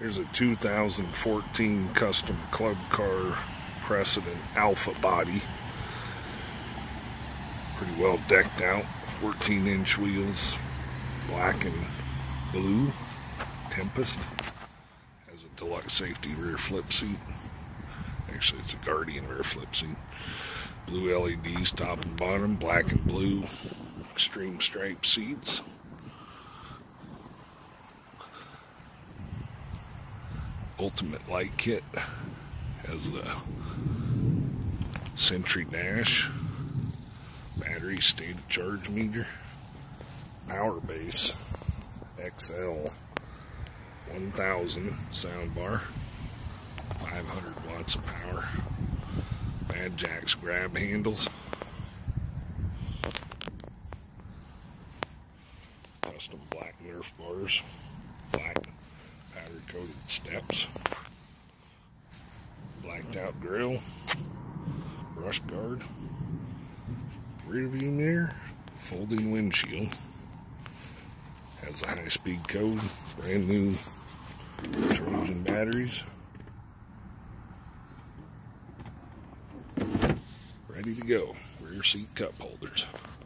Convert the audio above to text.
Here's a 2014 custom Club Car Precedent Alpha body. Pretty well decked out. 14-inch wheels, black and blue. Tempest. Has a deluxe safety rear flip seat. Actually, it's a Guardian rear flip seat. Blue LEDs top and bottom, black and blue. Extreme stripe seats. Ultimate light kit. Has the Sentry dash. Battery state of charge meter. Powerbass XL 1000 soundbar. 500 watts of power. Bad Jacks grab handles. Custom black Nerf bars. Black powder coated steps. Blacked out grill. Brush guard. Rear view mirror. Folding windshield. Has a high speed code. Brand new Trojan batteries. Ready to go. Rear seat cup holders.